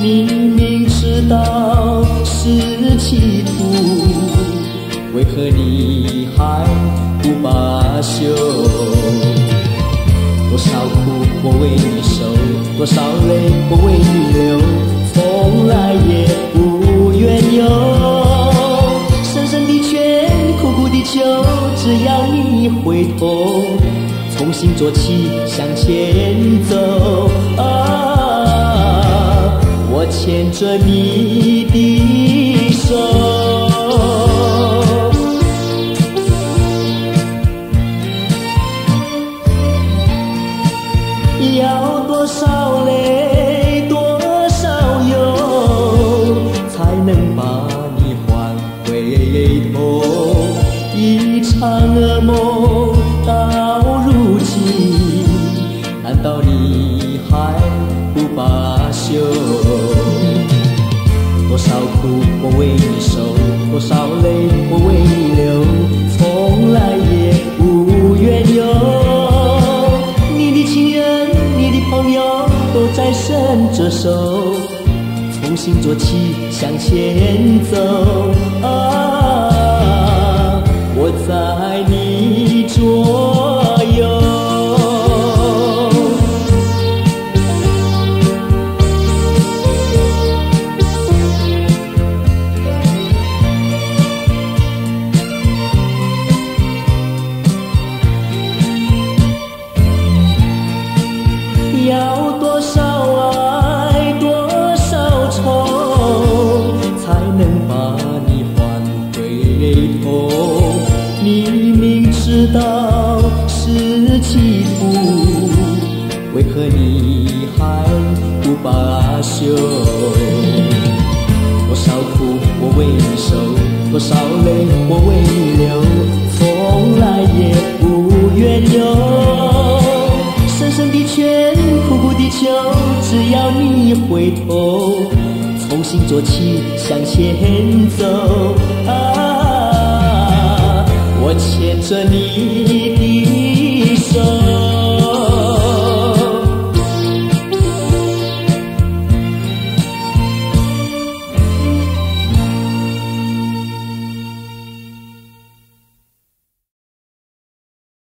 你明知道是企图，为何你还不罢休？多少苦我为你受，多少泪我为你流，从来也不怨尤。深深的劝，苦苦的求，只要你回头，重新做起，向前走。我牵着你的手，要多少泪多少忧，才能把你还回头。一场噩梦到如今，难道你还不罢休？多少苦我为你受，多少泪我为你流，从来也不怨尤。你的亲人，你的朋友都在伸着手，重新做起，向前走。我在你左右。要多少爱多少愁，才能把你还回头？你明知道是企图，为何你还不罢休？多少苦我为你受，多少泪我为你流，从来也不怨尤。深深的劝，苦苦的求，只要你回头，重新做起，向前走。我牵着你的手。